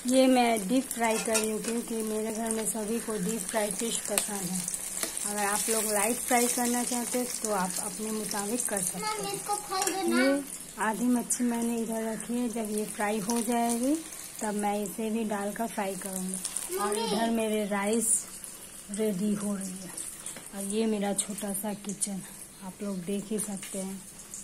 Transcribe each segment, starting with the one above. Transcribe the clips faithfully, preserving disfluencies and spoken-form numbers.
ये मैं deep fry कर रही हूँ क्योंकि मेरे घर में सभी को डीप फ्राई फिश पसंद है। अगर आप लोग लाइट फ्राई करना चाहते हैं तो आप अपने मुताबिक कर सकते हैं। ये आधी मच्छी मैंने इधर रखी है, जब ये फ्राई हो जाएगी तब मैं इसे भी डालकर फ्राई करूँगी। और इधर मेरे राइस रेडी हो रही है और ये मेरा छोटा सा किचन आप लोग देख ही सकते हैं।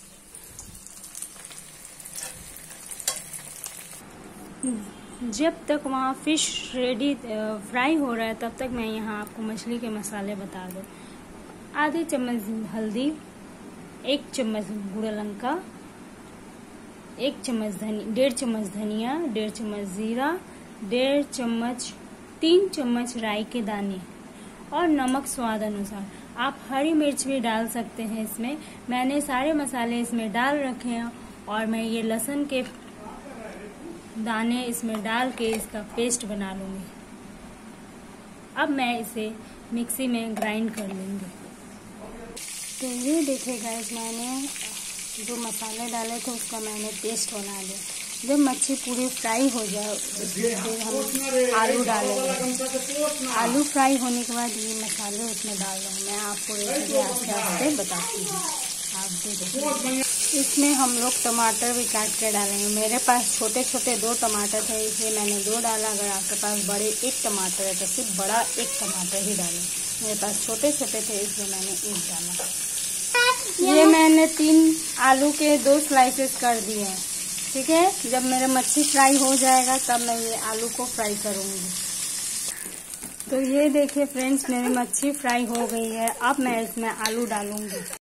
जब तक वहाँ फिश रेडी फ्राई हो रहा है तब तक मैं यहाँ आपको मछली के मसाले बता दूँ। आधे चम्मच हल्दी, एक चम्मच गुड़ लंका, एक चम्मच धनी डेढ़ चम्मच धनिया, डेढ़ चम्मच जीरा, डेढ़ चम्मच तीन चम्मच राई के दाने और नमक स्वाद अनुसार। आप हरी मिर्च भी डाल सकते हैं इसमें। मैंने सारे मसाले इसमें डाल रखे हैं और मैं ये लहसुन के दाने इसमें डाल के इसका पेस्ट बना लूँगी। अब मैं इसे मिक्सी में ग्राइंड कर लूँगी। तो ये देखिए गाइस, मैंने जो मसाले डाले थे उसका मैंने पेस्ट बना लिया। जब मच्छी पूरी फ्राई हो जाए फिर हम आलू डालेंगे। आलू फ्राई होने के बाद ये मसाले उसमें डाल दूँगी। मैं आपको रेसिपी आस्ते आस्ते बताती हूँ, आप देखिए। इसमें हम लोग टमाटर भी काट के डालेंगे। मेरे पास छोटे छोटे दो टमाटर थे इसलिए मैंने दो डाला। अगर आपके पास बड़े एक टमाटर है तो सिर्फ बड़ा एक टमाटर ही डालें। मेरे पास छोटे छोटे थे इसलिए मैंने एक डाला। ये मैंने तीन आलू के दो स्लाइसेस कर दिए हैं, ठीक है। जब मेरा मच्छी फ्राई हो जाएगा तब मैं ये आलू को फ्राई करूँगी। तो ये देखिए फ्रेंड्स, मेरी मच्छी फ्राई हो गई है। अब मैं इसमें आलू डालूंगी।